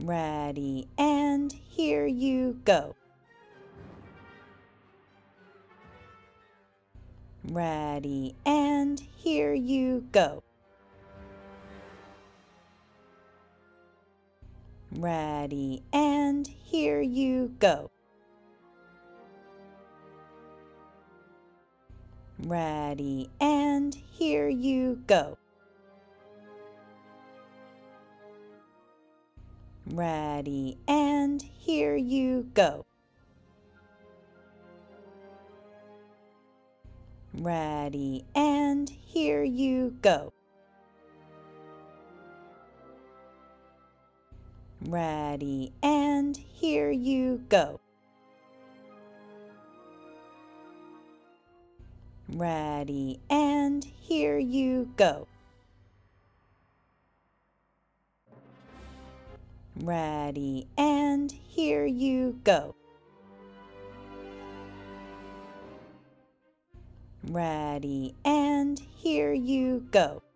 Ready, and here you go. Ready, and here you go. Ready, and here you go. Ready, and here you go. Ready, and here you go. Ready, and here you go. Ready, and here you go. Ready, and here you go. Ready, and here you go. Ready, and here you go.